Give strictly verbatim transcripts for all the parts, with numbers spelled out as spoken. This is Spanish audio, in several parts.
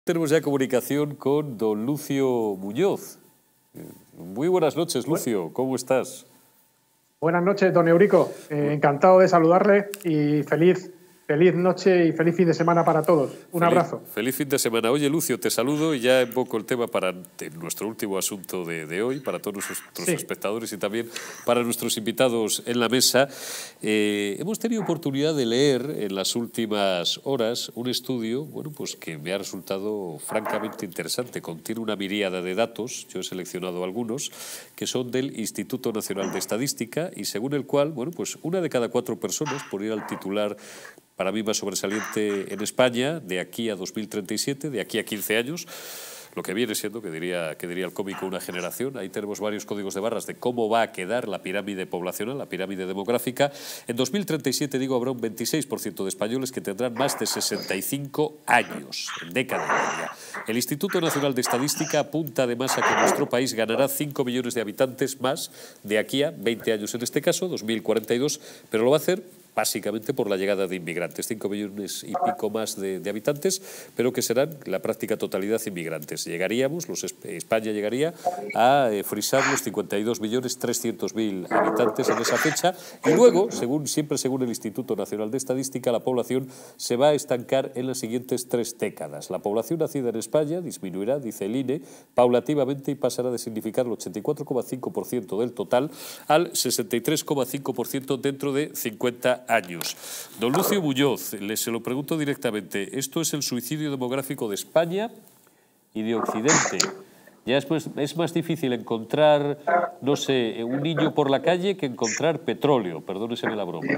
Tenemos ya comunicación con don Lucio Muñoz. Muy buenas noches, Lucio. ¿Cómo estás? Buenas noches, don Eurico. Eh, encantado de saludarle y feliz, feliz noche y feliz fin de semana para todos. Un feliz, abrazo. Feliz fin de semana. Oye, Lucio, te saludo y ya invoco el tema para nuestro último asunto de, de hoy, para todos nuestros sí. espectadores y también para nuestros invitados en la mesa. Eh, hemos tenido oportunidad de leer en las últimas horas un estudio, bueno, pues que me ha resultado francamente interesante. Contiene una miríada de datos, yo he seleccionado algunos, que son del Instituto Nacional de Estadística y según el cual, bueno, pues una de cada cuatro personas, por ir al titular para mí más sobresaliente en España, de aquí a dos mil treinta y siete, de aquí a quince años, lo que viene siendo, que diría, que diría el cómico, una generación. Ahí tenemos varios códigos de barras de cómo va a quedar la pirámide poblacional, la pirámide demográfica. En dos mil treinta y siete, digo, habrá un veintiséis por ciento de españoles que tendrán más de sesenta y cinco años, en década y media. El Instituto Nacional de Estadística apunta además a que nuestro país ganará cinco millones de habitantes más de aquí a veinte años, en este caso, dos mil cuarenta y dos, pero lo va a hacer básicamente por la llegada de inmigrantes, cinco millones y pico más de, de habitantes, pero que serán la práctica totalidad inmigrantes. Llegaríamos, los, España llegaría a eh, frisar los cincuenta y dos millones trescientos mil habitantes en esa fecha y luego, según, siempre según el Instituto Nacional de Estadística, la población se va a estancar en las siguientes tres décadas. La población nacida en España disminuirá, dice el I N E, paulativamente y pasará de significar el ochenta y cuatro coma cinco por ciento del total al sesenta y tres coma cinco por ciento dentro de cincuenta años. Don Lucio Muñoz, le se lo pregunto directamente, ¿esto es el suicidio demográfico de España y de Occidente? Ya después es más difícil encontrar, no sé, un niño por la calle que encontrar petróleo, perdóneseme la broma.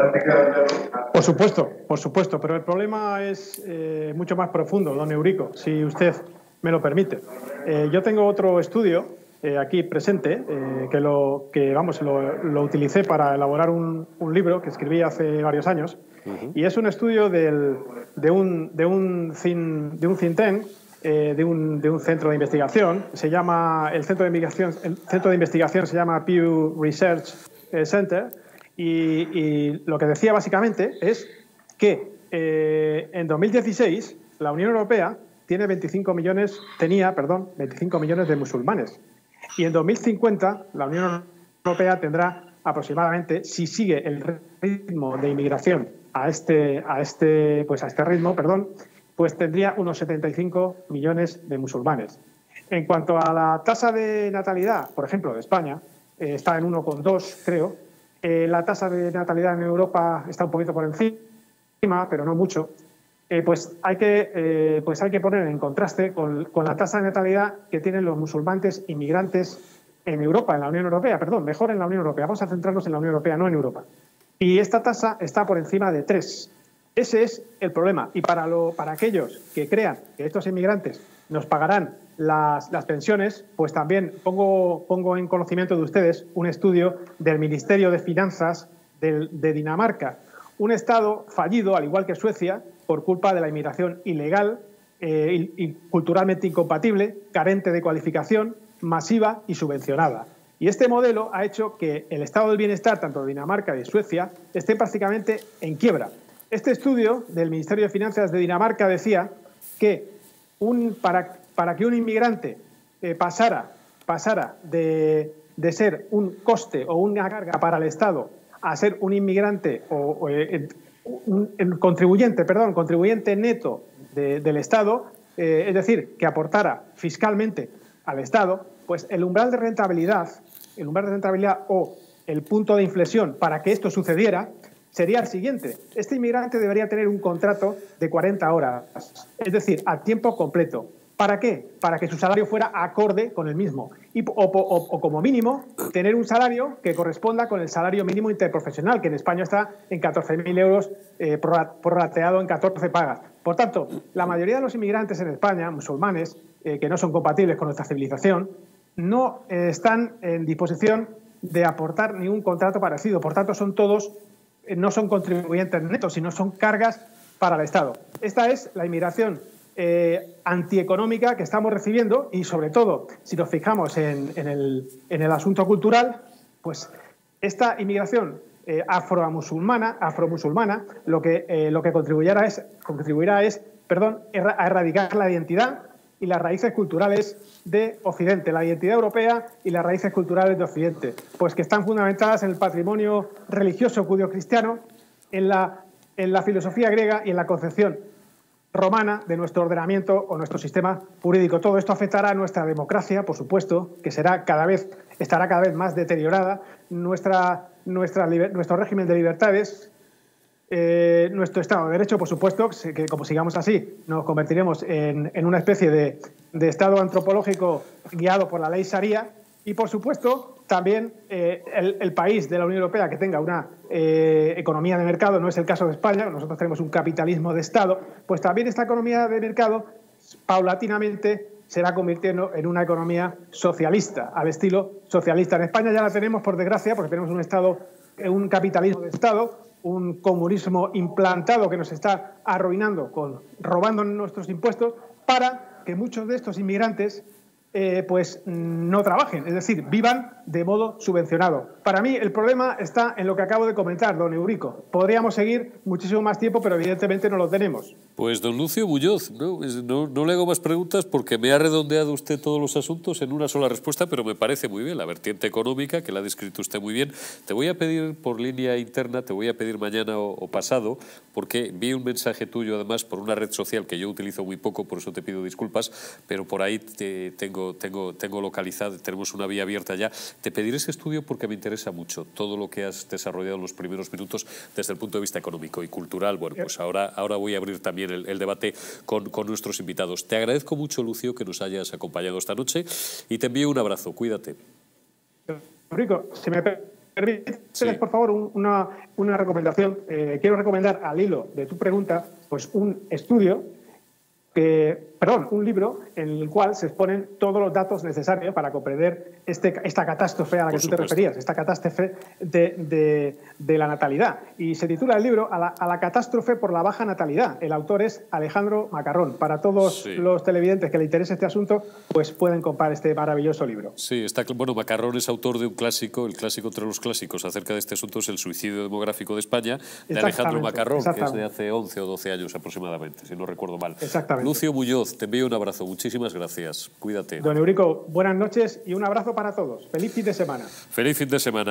Por supuesto, por supuesto, pero el problema es eh, mucho más profundo, don Eurico, si usted me lo permite. Eh, yo tengo otro estudio Eh, aquí presente, eh, que, lo, que vamos, lo, lo utilicé para elaborar un, un libro que escribí hace varios años, uh-huh. y es un estudio del, de, un, de, un think, de un think tank, eh, de, un, de un centro de investigación, se llama, el centro de investigación, el centro de investigación se llama Pew Research Center, y, y lo que decía básicamente es que eh, en dos mil dieciséis la Unión Europea tiene veinticinco millones, tenía, perdón, veinticinco millones de musulmanes. Y en dos mil cincuenta la Unión Europea tendrá aproximadamente, si sigue el ritmo de inmigración a este, a este, pues a este ritmo, perdón, pues tendría unos setenta y cinco millones de musulmanes. En cuanto a la tasa de natalidad, por ejemplo, de España, eh, está en uno coma dos, creo. Eh, la tasa de natalidad en Europa está un poquito por encima, pero no mucho. Eh, pues, hay que, eh, pues hay que poner en contraste con, con la tasa de natalidad que tienen los musulmanes inmigrantes en Europa, en la Unión Europea, perdón, mejor en la Unión Europea. Vamos a centrarnos en la Unión Europea, no en Europa. Y esta tasa está por encima de tres. Ese es el problema. Y para, lo, para aquellos que crean que estos inmigrantes nos pagarán las, las pensiones, pues también pongo, pongo en conocimiento de ustedes un estudio del Ministerio de Finanzas de, de Dinamarca. Un Estado fallido, al igual que Suecia, por culpa de la inmigración ilegal eh, y, y culturalmente incompatible, carente de cualificación, masiva y subvencionada. Y este modelo ha hecho que el estado del bienestar, tanto de Dinamarca y de Suecia, esté prácticamente en quiebra. Este estudio del Ministerio de Finanzas de Dinamarca decía que un, para, para que un inmigrante eh, pasara, pasara de, de ser un coste o una carga para el Estado a ser un inmigrante o, o eh, un, un contribuyente, perdón, contribuyente neto de, del Estado, eh, es decir, que aportara fiscalmente al Estado, pues el umbral de rentabilidad, el umbral de rentabilidad o el punto de inflexión para que esto sucediera sería el siguiente. Este inmigrante debería tener un contrato de cuarenta horas, es decir, a tiempo completo. ¿Para qué? Para que su salario fuera acorde con el mismo. Y, o, o, o como mínimo, tener un salario que corresponda con el salario mínimo interprofesional, que en España está en catorce mil euros, eh, prorrateado en catorce pagas. Por tanto, la mayoría de los inmigrantes en España, musulmanes, eh, que no son compatibles con nuestra civilización, no eh, están en disposición de aportar ningún contrato parecido. Por tanto, son todos, eh, no son contribuyentes netos, sino son cargas para el Estado. Esta es la inmigración Eh, antieconómica que estamos recibiendo y, sobre todo, si nos fijamos en, en, el, en el asunto cultural, pues esta inmigración eh, afromusulmana, afromusulmana lo que, eh, lo que contribuirá es, contribuirá es perdón, a erradicar la identidad y las raíces culturales de Occidente, la identidad europea y las raíces culturales de Occidente, pues que están fundamentadas en el patrimonio religioso judio-cristiano, en la, en la filosofía griega y en la concepción romana de nuestro ordenamiento o nuestro sistema jurídico. Todo esto afectará a nuestra democracia, por supuesto, que será cada vez, estará cada vez más deteriorada, nuestra, nuestra, nuestro régimen de libertades, eh, nuestro Estado de Derecho, por supuesto, que como sigamos así nos convertiremos en, en una especie de, de Estado antropológico guiado por la ley Sharia y, por supuesto, también eh, el, el país de la Unión Europea que tenga una eh, economía de mercado, no es el caso de España, nosotros tenemos un capitalismo de Estado, pues también esta economía de mercado paulatinamente se irá convirtiendo en una economía socialista, al estilo socialista. En España ya la tenemos, por desgracia, porque tenemos un Estado, un capitalismo de Estado, un comunismo implantado que nos está arruinando, con, robando nuestros impuestos, para que muchos de estos inmigrantes Eh, pues no trabajen, es decir, vivan de modo subvencionado. Para mí el problema está en lo que acabo de comentar, don Eurico. Podríamos seguir muchísimo más tiempo, pero evidentemente no lo tenemos. Pues don Lucio Muñoz, no, no, no le hago más preguntas porque me ha redondeado usted todos los asuntos en una sola respuesta, pero me parece muy bien la vertiente económica, que la ha descrito usted muy bien. Te voy a pedir por línea interna, te voy a pedir mañana o, o pasado, porque vi un mensaje tuyo además por una red social que yo utilizo muy poco, por eso te pido disculpas, pero por ahí te tengo Tengo, tengo localizado, tenemos una vía abierta ya. Te pediré ese estudio porque me interesa mucho todo lo que has desarrollado en los primeros minutos desde el punto de vista económico y cultural. Bueno, pues ahora, ahora voy a abrir también el, el debate con, con nuestros invitados. Te agradezco mucho, Lucio, que nos hayas acompañado esta noche y te envío un abrazo. Cuídate. Rico, si me permites, sí. por favor, un, una, una recomendación. Eh, quiero recomendar al hilo de tu pregunta pues un estudio Que, perdón, un libro en el cual se exponen todos los datos necesarios para comprender este, esta catástrofe a la que tú te referías, esta catástrofe de, de, de la natalidad. Y se titula el libro a la, a la catástrofe por la baja natalidad. El autor es Alejandro Macarrón. Para todos sí. los televidentes que le interese este asunto, pues pueden comprar este maravilloso libro. Sí, está, bueno, Macarrón es autor de un clásico, el clásico entre los clásicos acerca de este asunto es El suicidio demográfico de España, de Alejandro Macarrón, que es de hace once o doce años aproximadamente, si no recuerdo mal. Exactamente. Lucio Muñoz, te envío un abrazo. Muchísimas gracias. Cuídate. Don Eurico, buenas noches y un abrazo para todos. Feliz fin de semana. Feliz fin de semana.